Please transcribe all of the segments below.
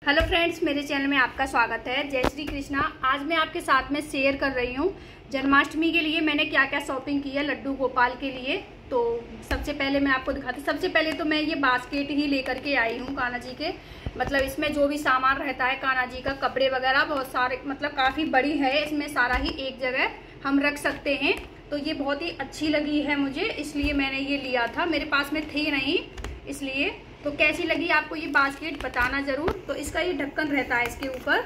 Hello friends, मेरे channel में आपका स्वागत है। जय श्री कृष्णा। आज मैं आपके साथ में शेयर कर रही हूँ जन्माष्टमी के लिए मैंने क्या क्या शॉपिंग की है लड्डू गोपाल के लिए। तो सबसे पहले मैं आपको दिखाती हूँ। सबसे पहले तो मैं ये बास्केट ही लेकर के आई हूँ कान्हा जी के, मतलब इसमें जो भी सामान रहता है कान्हा जी का, कपड़े वगैरह बहुत सारे, मतलब काफ़ी बड़ी है, इसमें सारा ही एक जगह हम रख सकते हैं। तो ये बहुत ही अच्छी लगी है मुझे, इसलिए मैंने ये लिया था। मेरे पास में थी नहीं इसलिए। तो कैसी लगी आपको ये बास्केट बताना ज़रूर। तो इसका ये ढक्कन रहता है इसके ऊपर,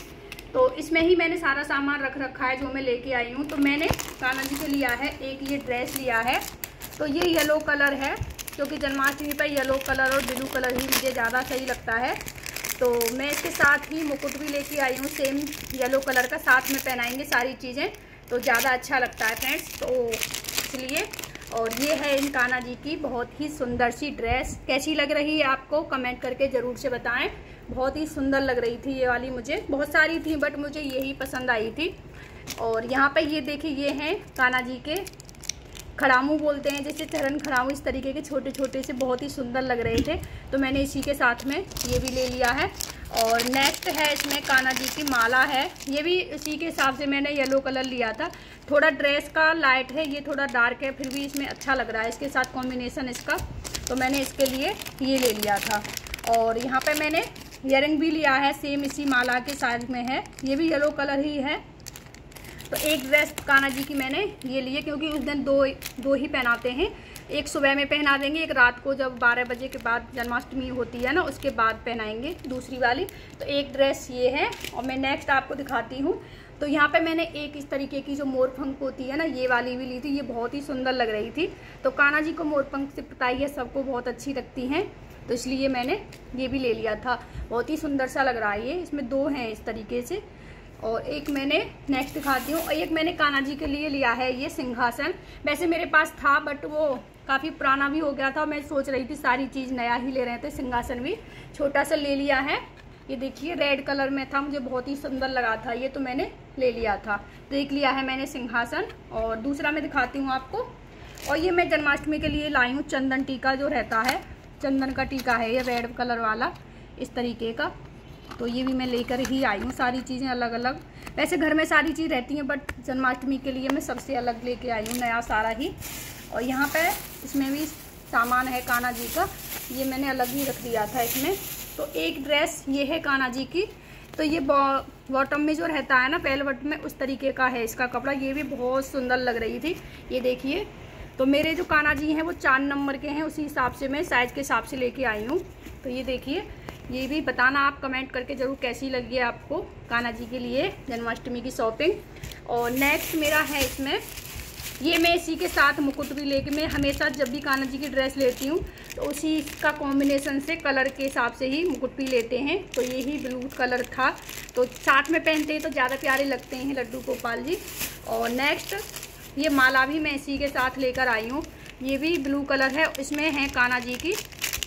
तो इसमें ही मैंने सारा सामान रख रखा है जो मैं लेके आई हूँ। तो मैंने कान्हा जी को लिया है, एक ये ड्रेस लिया है। तो ये येलो कलर है, क्योंकि जन्माष्टमी पर येलो कलर और ब्लू कलर ही मुझे ज़्यादा सही लगता है। तो मैं इसके साथ ही मुकुट भी लेके आई हूँ, सेम येलो कलर का, साथ में पहनाएंगे सारी चीज़ें तो ज़्यादा अच्छा लगता है फ्रेंड्स, तो इसलिए। और ये है इन कान्हा जी की बहुत ही सुंदर सी ड्रेस। कैसी लग रही है आपको कमेंट करके ज़रूर से बताएं। बहुत ही सुंदर लग रही थी ये वाली, मुझे बहुत सारी थी बट मुझे यही पसंद आई थी। और यहाँ पे ये देखिए, ये हैं कान्हा जी के खड़ामू बोलते हैं जैसे, चरण खड़ामू, इस तरीके के छोटे छोटे से बहुत ही सुंदर लग रहे थे। तो मैंने इसी के साथ में ये भी ले लिया है। और नेक्स्ट है इसमें कान्हा जी की माला है, ये भी इसी के हिसाब से मैंने येलो कलर लिया था। थोड़ा ड्रेस का लाइट है, ये थोड़ा डार्क है, फिर भी इसमें अच्छा लग रहा है इसके साथ कॉम्बिनेशन इसका, तो मैंने इसके लिए ये ले लिया था। और यहाँ पे मैंने ईयरिंग भी लिया है, सेम इसी माला के साइज में है, ये भी येलो कलर ही है। तो एक ड्रेस कान्हा जी की मैंने ये लिए, क्योंकि उस दिन दो ही पहनाते हैं, एक सुबह में पहना देंगे, एक रात को जब 12 बजे के बाद जन्माष्टमी होती है ना, उसके बाद पहनाएंगे दूसरी वाली। तो एक ड्रेस ये है। और मैं नेक्स्ट आपको दिखाती हूँ। तो यहाँ पे मैंने एक इस तरीके की जो मोरपंख होती है ना, ये वाली भी ली थी, ये बहुत ही सुंदर लग रही थी। तो कान्हा जी को मोरपंख से पता ही है सबको बहुत अच्छी लगती हैं, तो इसलिए मैंने ये भी ले लिया था। बहुत ही सुंदर सा लग रहा है ये, इसमें दो हैं इस तरीके से। और एक मैंने नेक्स्ट दिखाती हूँ, और एक मैंने कान्हा जी के लिए लिया है ये सिंहासन। वैसे मेरे पास था बट वो काफ़ी पुराना भी हो गया था, मैं सोच रही थी सारी चीज़ नया ही ले रहे थे। सिंहासन भी छोटा सा ले लिया है, ये देखिए रेड कलर में था, मुझे बहुत ही सुंदर लगा था ये, तो मैंने ले लिया था। देख लिया है मैंने सिंहासन। और दूसरा मैं दिखाती हूँ आपको, और ये मैं जन्माष्टमी के लिए लाई हूँ चंदन टीका जो रहता है, चंदन का टीका है ये रेड कलर वाला इस तरीके का। तो ये भी मैं लेकर ही आई हूँ, सारी चीज़ें अलग अलग। वैसे घर में सारी चीज़ रहती हैं बट जन्माष्टमी के लिए मैं सबसे अलग लेके आई हूँ, नया सारा ही। और यहाँ पे इसमें भी सामान है कान्हा जी का, ये मैंने अलग ही रख दिया था इसमें। तो एक ड्रेस ये है कान्हा जी की, तो ये बॉटम में जो रहता है ना वेलवेट में, उस तरीके का है इसका कपड़ा, ये भी बहुत सुंदर लग रही थी, ये देखिए। तो मेरे जो कान्हा जी हैं वो 4 नंबर के हैं, उसी हिसाब से मैं साइज़ के हिसाब से लेके आई हूँ। तो ये देखिए, ये भी बताना आप कमेंट करके ज़रूर कैसी लगी है आपको कान्हा जी के लिए जन्माष्टमी की शॉपिंग। और नेक्स्ट मेरा है इसमें, ये मैं इसी के साथ मुकुट भी लेके, मैं हमेशा जब भी कान्हा जी की ड्रेस लेती हूँ तो उसी का कॉम्बिनेशन से कलर के हिसाब से ही मुकुट भी लेते हैं। तो ये ही ब्लू कलर था, तो साथ में पहनते हैं तो ज़्यादा प्यारे लगते हैं लड्डू गोपाल जी। और नेक्स्ट ये माला भी मैं इसी के साथ लेकर आई हूँ, ये भी ब्लू कलर है, इसमें है कान्हा जी की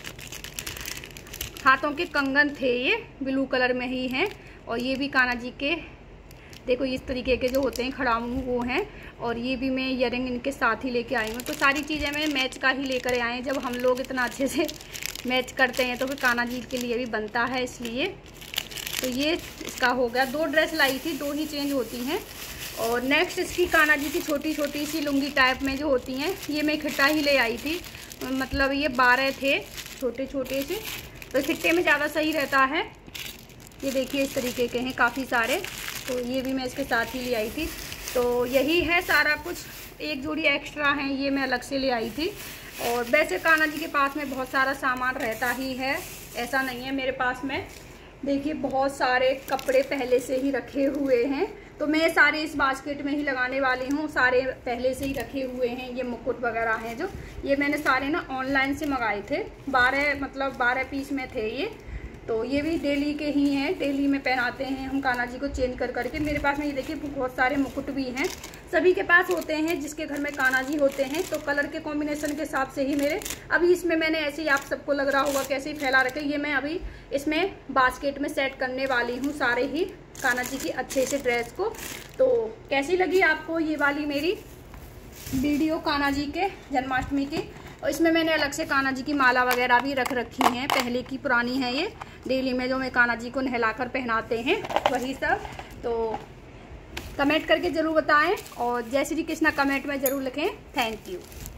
हाथों के कंगन थे, ये ब्लू कलर में ही हैं। और ये भी कान्हा जी के देखो इस तरीके के जो होते हैं खड़ामू वो हैं। और ये भी मैं ईयरिंग इनके साथ ही लेके आई हूँ। तो सारी चीज़ें मैं मैच का ही लेकर आए हैं, जब हम लोग इतना अच्छे से मैच करते हैं तो फिर कान्हा जी के लिए भी बनता है, इसलिए। तो ये इसका हो गया, 2 ड्रेस लाई थी, 2 ही चेंज होती हैं। और नेक्स्ट इसकी कान्हा जी की छोटी छोटी सी लुंगी टाइप में जो होती हैं, ये मैं इकट्ठा ही ले आई थी, मतलब ये 12 थे छोटे छोटे से, तो इकट्ठे में ज़्यादा सही रहता है। ये देखिए इस तरीके के हैं काफ़ी सारे, तो ये भी मैं इसके साथ ही ले आई थी। तो यही है सारा कुछ, एक जोड़ी एक्स्ट्रा हैं ये मैं अलग से ले आई थी। और वैसे कान्हा जी के पास में बहुत सारा सामान रहता ही है, ऐसा नहीं है। मेरे पास में देखिए बहुत सारे कपड़े पहले से ही रखे हुए हैं, तो मैं सारे इस बास्केट में ही लगाने वाली हूँ, सारे पहले से ही रखे हुए हैं। ये मुकुट वगैरह हैं जो, ये मैंने सारे ना ऑनलाइन से मंगाए थे, 12 पीस में थे ये। तो ये भी डेली के ही हैं, डेली में पहनाते हैं हम कान्हा जी को चेंज कर करके। मेरे पास में ये देखिए बहुत सारे मुकुट भी हैं, सभी के पास होते हैं जिसके घर में कान्हा जी होते हैं। तो कलर के कॉम्बिनेशन के हिसाब से ही मेरे, अभी इसमें मैंने ऐसे ही, आप सबको लग रहा होगा कैसे ही फैला रखे, ये मैं अभी इसमें बास्केट में सेट करने वाली हूँ सारे ही कान्हा जी की अच्छे से ड्रेस को। तो कैसी लगी आपको ये वाली मेरी वीडियो कान्हा जी के जन्माष्टमी की। और इसमें मैंने अलग से कान्हा जी की माला वगैरह भी रख रखी हैं, पहले की पुरानी है ये, डेली में जो मैं कान्हा जी को नहलाकर पहनाते हैं वही सब। तो कमेंट करके ज़रूर बताएं और जय श्री कृष्णा कमेंट में ज़रूर लिखें। Thank you.